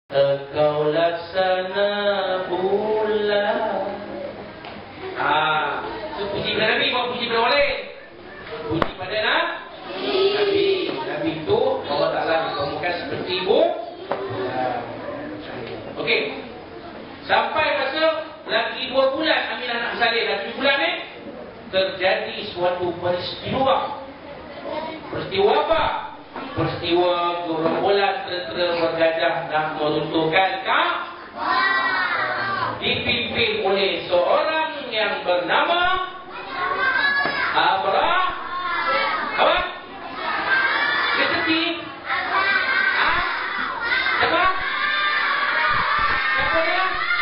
Engkau laksana bulan. Itu puji pada Nabi, bukan puji pada orang lain. Puji pada Nabi. Nabi itu Allah Ta'ala dikamukan seperti bulan. Okey. Sampai masa lagi 2 bulan Aminah nak bersalin, dah 7 bulan ni, terjadi suatu peristiwa. Peristiwa apa? Peristiwa gerombolan tentera bergajah nak meruntuhkan Kaabah, dipimpin oleh seorang yang bernama Abrah. Apa? Dia sedih. Siapa? Siapa dia?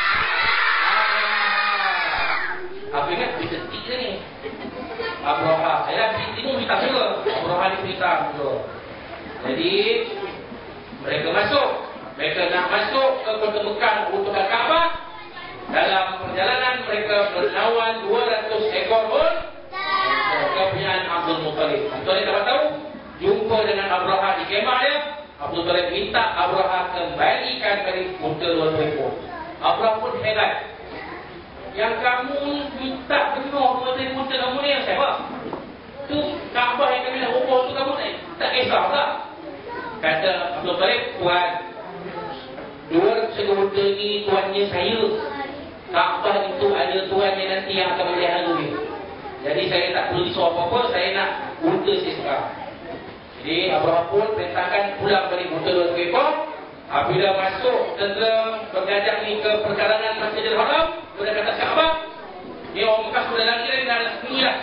Apa ingat dia sedih ke ni? Abrah. Ayah timu kita juga. Abrah ni cerita juga. Jadi mereka nak masuk ke kota Mekah untuk Kaabah. Dalam perjalanan mereka berlawan 200 ekor kepunyaan Abdul Muttalib. Tuan dapat tahu, jumpa dengan Abraha di kemah dia. Abdul Muttalib minta Abraha kembalikan balik unta 200 ekor. Abraha pun heran. Yang kamu minta penuh 200 unta kamu ni yang siapa? Tu Kaabah yang kami nak ubah tu kamu tak kisah tak? Kata Abdul Muttalib, tuan, 200 unta ni tuannya saya. Kaabah itu ada tuannya nanti yang akan melihara dia. Jadi saya tak perlu disuruh apa-apa, saya nak unta saya sekarang. Jadi Abraham pun perintahkan pulang balik unta 200 ekor. Apabila masuk tentera bergajah ni ke perkarangan Masjidil Haram, sudah kata Kaabah, dia orang Mekah sudah lagi dah nak sembunyi dah.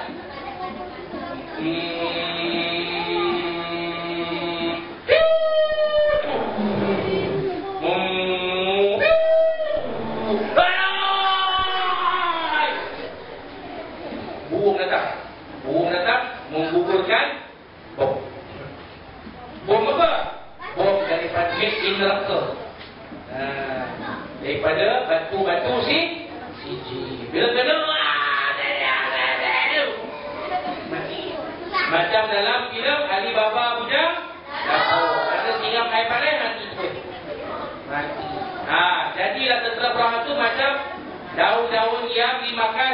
Burung datang menggugurkan bom. Bom apa? Bom daripada neraka. Daripada batu-batu siji. Bila kena mati. Macam dalam filem Alibaba Bujang Dapur. Ada siram air panas mati terus. Mati. Jadilah tentera Abraham tu macam daun-daun yang dimakan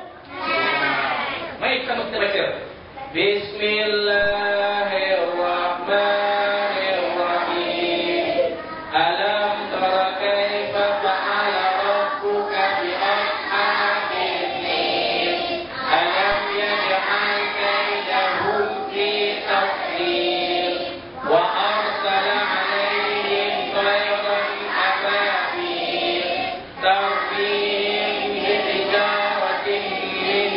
Mari sama kita baca. Bismillahirrahmanirrahim. Alam tara kaifa fa'ala rabbuka bi ashabil fil. Alam yaj'al kaydahum fi tadlil. Wa arsala 'alaihim tayran ababil. Tarmihim bi hijaratin min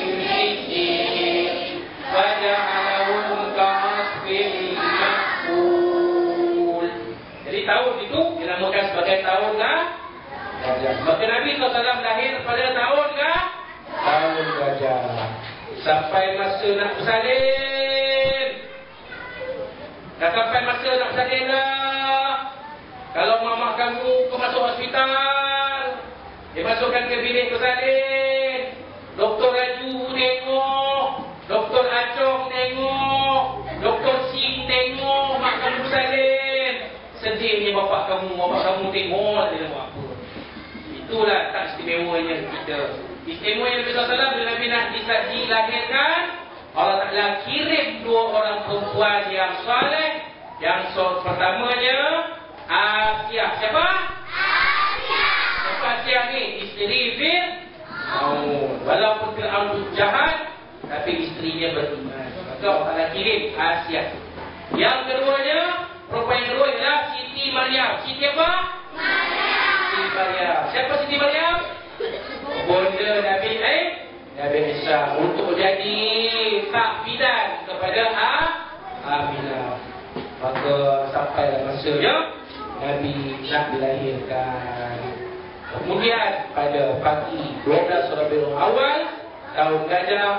tahun itu dinamakan sebagai tahun gajah. Maka Nabi SAW lahir pada tahun tahun gajah. Sampai masa nak bersalin. Dah sampai masa nak bersalin dah. Kalau mama kamu masuk hospital, dia masukkan ke bilik bersalin. Doktor Raju tengok, Doktor Acong tengok, Doktor Sim tengok, mak kamu bersalin. Sedihnya bapak kamu tengok dia buat apa. Itulah tak istimewanya kita. Istimewanya Nabi SAW bila Nabi nak dilahirkan, Allah Ta'ala kirim 2 orang perempuan yang soleh. Yang pertamanya Asia. Siapa? Asia. Siapa Asia ni? Isteri Fir'aun. Walaupun Fir'aun itu jahat, tapi isterinya beriman. Maka Allah Ta'ala kirim Asia. Yang keduanya, perempuan yang kedua ialah Siti Maryam. Siti apa? Maryam. Siti Maryam. Siapa Siti Maryam? Bonda Nabi Isa untuk jadi takbidan kepada Aminah. Maka sampai masanya Nabi nak dilahirkan. Kemudian pada pagi 12 Rabiul Awal tahun gajah,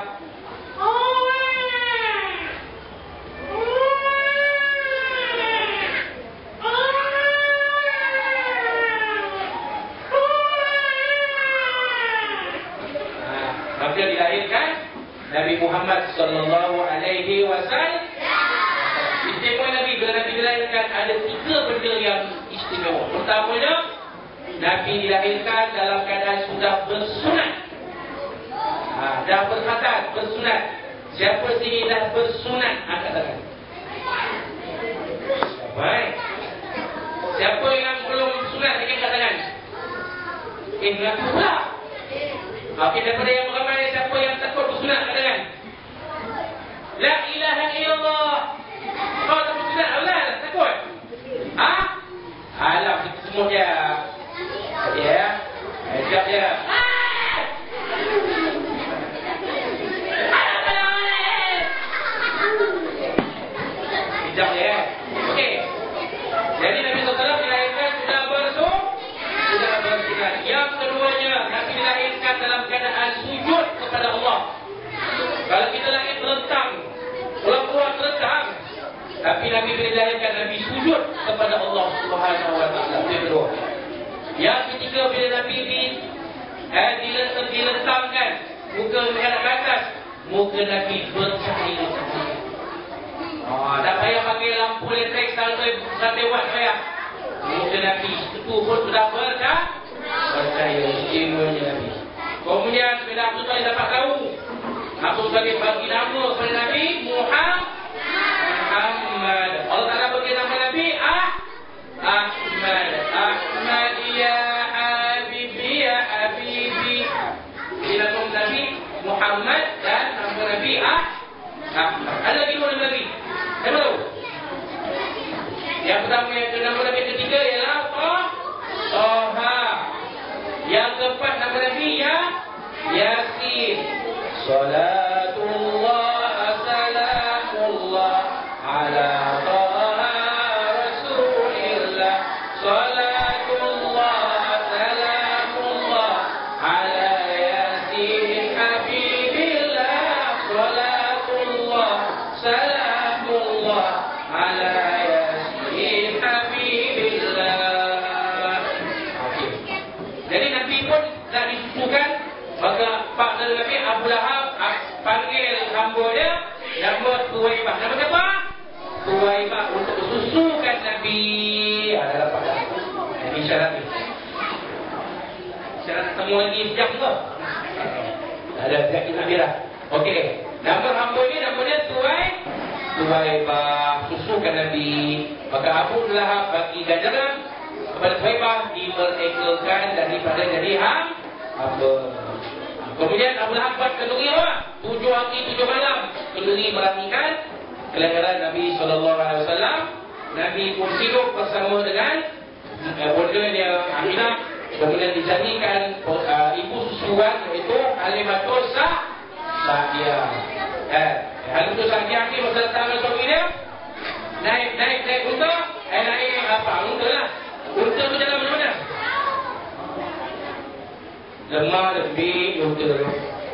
maka dilahirkan Nabi Muhammad sallallahu alaihi wasallam. Istimewa Nabi bila Nabi dilahirkan ada 3 benda yang istimewa. Pertamanya Nabi dilahirkan dalam keadaan sudah bersunat. Dah berkhatam, bersunat. Siapa sini dah bersunat? Angkat tangan. Baik. Siapa yang belum sunat lagi angkat tangan? Mengaku pula. Okey, daripada yang ramai, siapa yang takut bersunat angkat tangan? La ilaha illallah. Kau tak bersunat, Allah takut? Alah, kita semua je. Ya. Sekejap je. Sekejap je. Okey. Jadi Nabi SAW dilahirkan sudah bersunat. Yang keduanya, Nabi dilahirkan dalam keadaan sujud kepada Allah. Kalau kita lahir terlentang, keluar terlentang, tapi Nabi dilahirkan, Nabi sujud kepada Allah Subhanahu Wa Taala. Yang kedua. Yang ketiga, bila Nabi dilentangkan, muka menghadap ke atas, muka Nabi bercahaya. Tak payah pakai lampu elektrik 100 watt payah. Muka Nabi itu pun sudah bercahaya. Istimewanya Nabi. Kemudian bila Abu Talib dapat tahu, Abu Talib bagi nama kepada Nabi Muhammad. Allah Ta'ala bagi nama Nabi Ahmad. Ahmad ya Habibi ya Habibi. Jadi nama Nabi Muhammad dan nama Nabi Ahmad. Ada lagi nama Nabi? Saya tahu. Yang pertama, yang nama Nabi ketiga ialah Toha. Yang keempat nama Nabi Yasin. Salatullah salamullah ala Toha Rasulillah. Salatullah salamullah ala Yasin Habibillah. Salatullah salamullah ala Yasin Habibillah. Jadi Nabi pun dah disusukan. Maka pak dari Nabi Abu Lahab panggil hamba dia nama Tuwaibah. Nama siapa? Tuwaibah, untuk susukan Nabi. Ada dapat tak? Ini syarat ni. Syarat ketemu lagi sejam ke? Ada sejak Nabi dah. Okey. Nama hamba ni, nama dia Tuwaibah, susukan Nabi. Maka Abu Lahab bagi ganjaran kepada Tuwaibah, dimerdekakan daripada jadi hamba. Kemudian Abu Lahab buat kenduri apa? 7 hari 7 malam kenduri merapikan kelahiran Nabi SAW. Nabi pun hidup bersama dengan bunda dia Aminah. Kemudian dijadikan ibu susuan, iaitu Halimatul Sa'diyah. Halimatul Sa'diyah ni masa datang suami dia naik unta. Naik apa? Unta lah. Unta tu jalan mana-mana? Lemah lebih unta.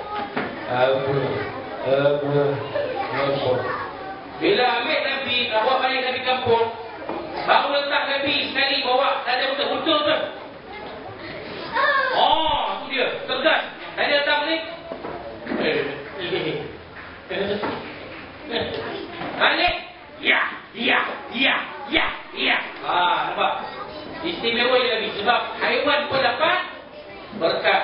Bila ambil Nabi, bawa balik Nabi kampung, baru letak Nabi sekali bawa, tak ada unta tu. Itu dia, cerdas. Tadi datang ni balik. Ya. Nampak? Istimewa dia Nabi, sebab haiwan pun dapat berkat.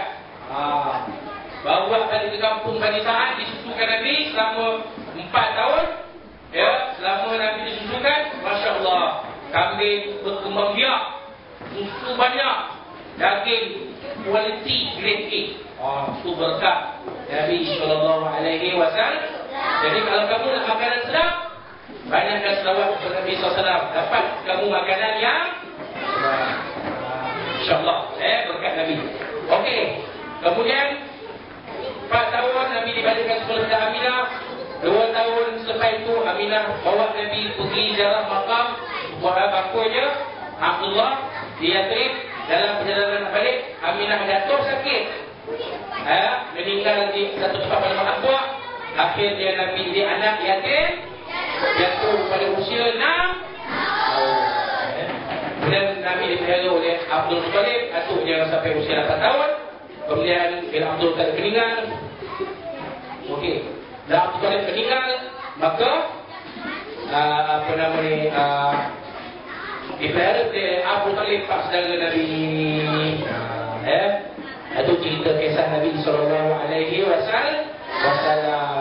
Bawa balik ke kampung Bani Sa'ad, disusukan Nabi selama 4 tahun. Ya, selama Nabi disusukan, Masya Allah, kambing berkembang biak, susu banyak, daging kualiti grade A. Itu berkat Nabi SAW. Jadi kalau kamu nak makanan sedap, banyakkan selawat kepada Nabi SAW. Dapat kamu makanan yang InsyaAllah berkat Nabi. Okey. Kemudian 4 tahun Nabi dibalikkan sekolah kepada Aminah. 2 tahun selepas itu Aminah bawa Nabi pergi ziarah makam buah bakunya Abdullah di Yathrib. Dalam perjalanan balik, Aminah jatuh sakit, meninggal di satu tempat pada makam buah. Akhirnya Nabi jadi anak yatim, jatuh pada usia 6 tahun. Kemudian Nabi dipelihara oleh Abdul Muttalib, atuknya sampai usia 8 tahun. Kemudian bila Abdul Muttalib meninggal, dah Abdul Muttalib meninggal, maka dipelihara oleh Abdul Muttalib, pak saudara Nabi cerita kisah Nabi sallallahu alaihi wasallam.